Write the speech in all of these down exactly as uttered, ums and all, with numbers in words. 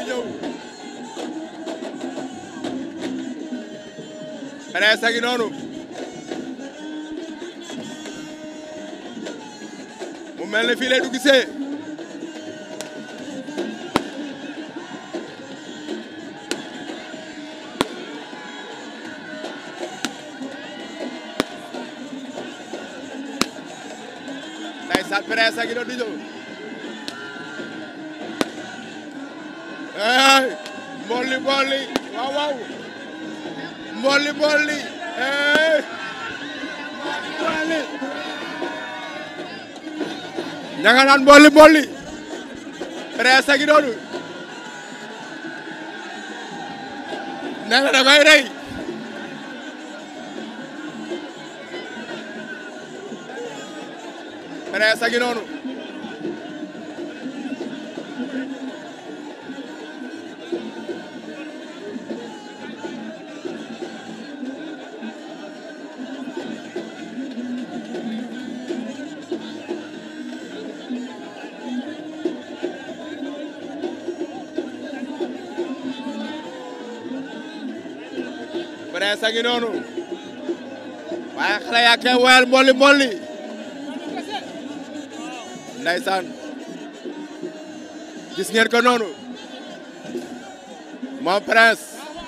ñëw Prince a ngi noonu mu mel ne fii lay du gisee ndeysaan Prince a ngi doon di ñëw hey mbolli mbolli waaw waaw mbolli mbolli hey mbolli ña nga naan mbolli mbolli Prince a ngi doon nee na da koy rey Prince a ngi noonu Prince a ngi noonu waaye xale yaa koy woyal mbolli mbolli ndeysaan gis ngeen ko noonu moom Prince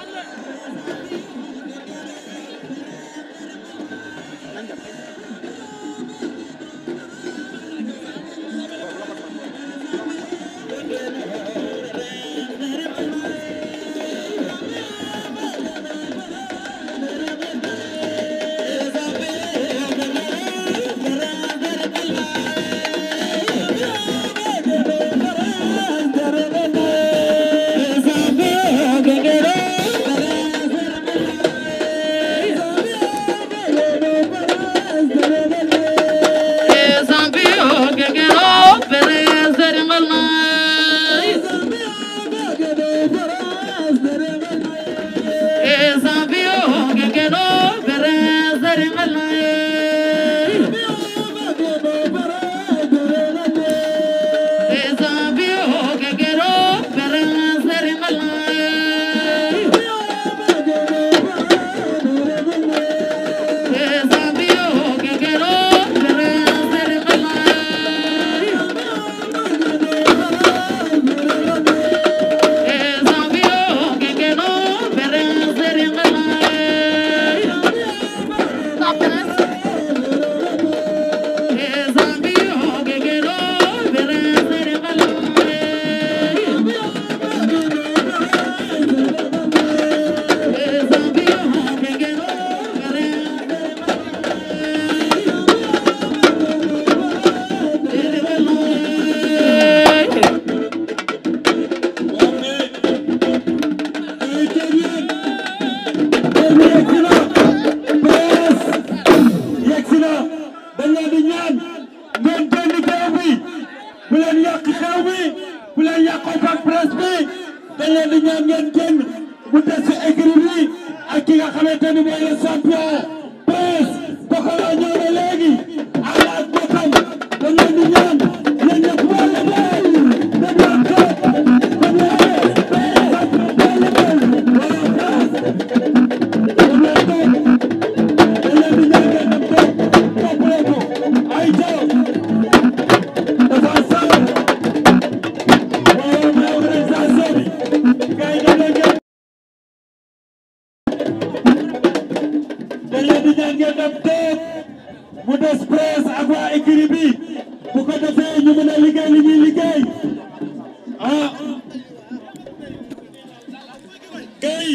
mu des Prince ak waa écurie bi bu ko defee ñu mën a liggéey li ñuy liggéey ah gay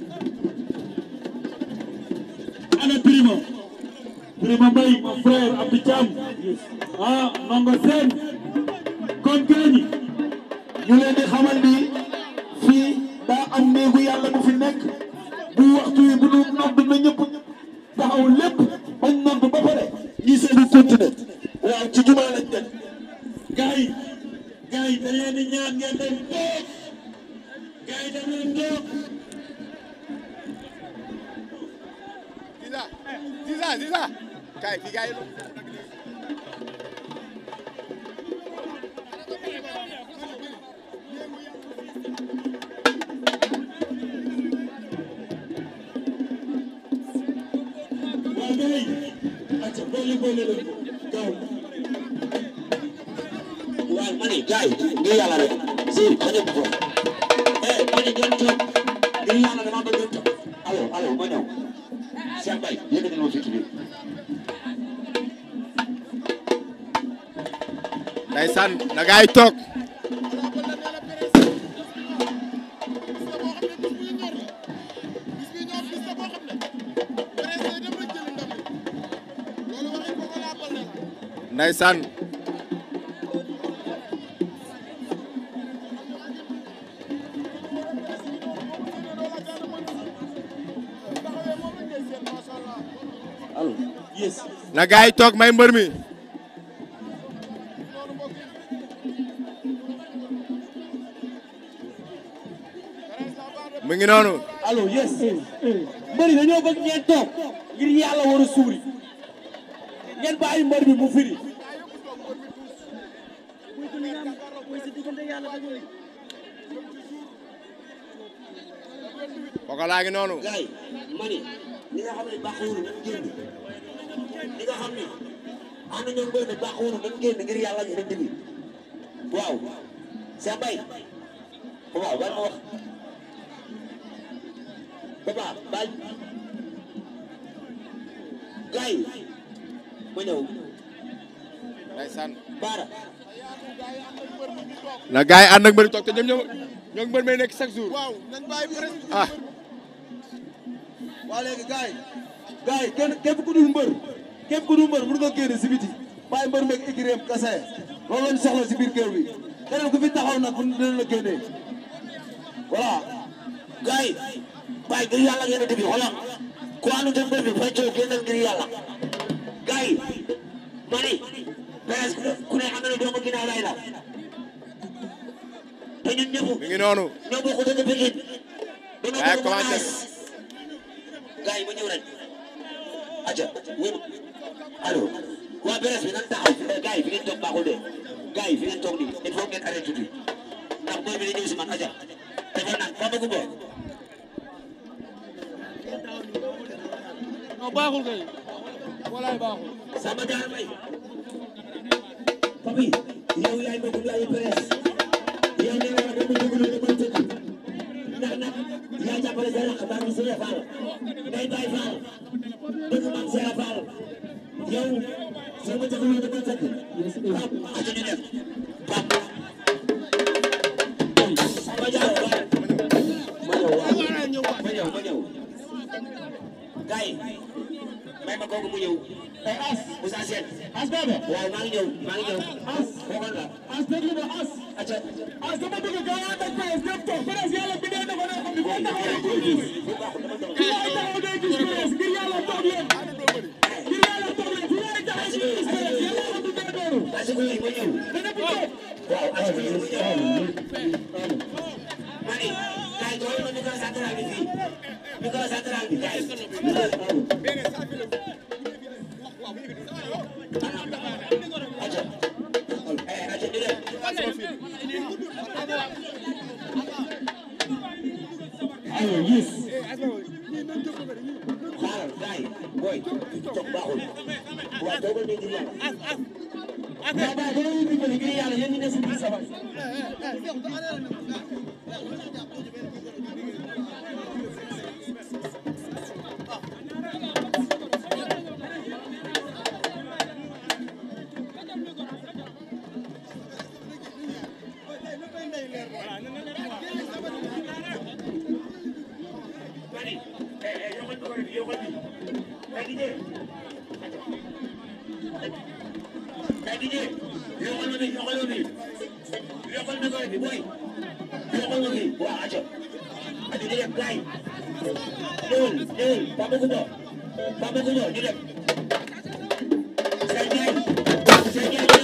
ana Primo Primo Mbaye mon frère Abdou Thiam ah Ndongo Sène kon gay ñu leen di xamal ni fii daa am néegu yàlla bu fi nekk bu waxtu yi bu nu nodd na ñëpp taxaw lépp bañ nodd ba pare ñi seen i continuer waaw ci jumaa lañ dem gars yi gars yi dañ leen di ñaan ngeen dem toog gars yi dañ leen toog Ziza Ziza Ziza kay fi gars yi boole leen kaw waaw ma ne gars yi ngir yàlla rek si ma dem ko eh ma ne ngeen toog ngir yàlla dama bëgg ngeen toog allo allo ma ñëw Cheikh Mbaye yëkkati ma fii ci biir ndeysaan na gars yi toog ndeysaan na gars yi toog may mbër mi mu ngi noonu allo yes mbër yi dañoo bëgg ngeen toog ngir yàlla war a suuri ngeen bàyyi mbër bi mu firi kooku laa ngi noonu gars yi ma ne li nga xam ne baaxul nañ génn li nga xam ne am na ñoom mbër mi baaxul nañ génn ngir yàlla ñu leen déglu waaw Cheikh Mbaye waaw ban ma wax Papa baal gars yi ma ñëw ndeysaan Baara na gars yi ànd ak mbër toog te ñoom ñoom ñoom mbër may nekk chaque jour waaw nañ bàyyi presque ah waa léegi gars yi gars yi kenn képp ku dul mbër képp ku dul mbër mën nga génn si biti bàyyi mbër meeg écurie kase loolu lañ soxla si biir kër bi keneen ku fi taxaw nag dina la génnee voilà gars yi bàyyi ngir yàlla ngeen a déglu xoolal ku ànd ak mbër bi feccoo génnal ngir yàlla gars yi ma ni presque ku ne xam na ne doomu ginnaaw lay la te ñun ñëpp mi ngi noonu ñoo bokk dëgg Pikine dañoo gars yi bokk commencé naas gars yi ma ñëw rek aja ñëw allo waa beres bi nan taxaw gars yi fi ngeen toog baaxul de gars yi fi ngeen toog nii il faut ngeen arrêté tuuti ndax booy bi di ñëw si man aja dafa naan fa bëgg boo non baaxul kay walaay baaxul sama jaar may papi yow yaay ma guddi ay beres yow nee naa dama dugg lu dama tëdd ndax nag yaa jàppale sa rakk baa ngi Seye Fall ngay Baye Fall dëgg man Seye Fall yow soo ma tëdd lu dama tëdd pap aca ñu def pap sama jaar ma ñëw waaw ma ñëw ma ñëw gars yi may ma kooku mu ñëw ay as Moussa Sène as baba waaw maa ngi ñëw maa ngi ñëw as waxoon la as déglu na as aca as dama bëgg gaa ànd ak presse ñëpp toog presse yàlla bi dee na ko ne xam ni foo taxaw day gis fi waay taxaw day gis presse ngir yàlla toog leen ngir yàlla toog leen fi waay taxaw day gis presse yàlla xam du dee noonu asiku yi ma ñëw dana fi toog waaw asiku yi ma ñëw ma ni gars yi joxoon ma micro central bi fii micro central bi gars yi aca eh aca ñu dem aywa yes xaaral gars yi booy toog baaxul waaw toogal ne ngir yàlla yaa baa dama ñu dimbali ngir yàlla yéen ñi ne si biir sabal Kay di jee yokkal ma bi yokkal ma bi yokkal ma bi boy yokkal ma bi waaw aca aca ñu dem gars yi ñëwal ñëwal Papa Goundo Papa Goundo ñu dem Sey Ndiaye Sey Ndiaye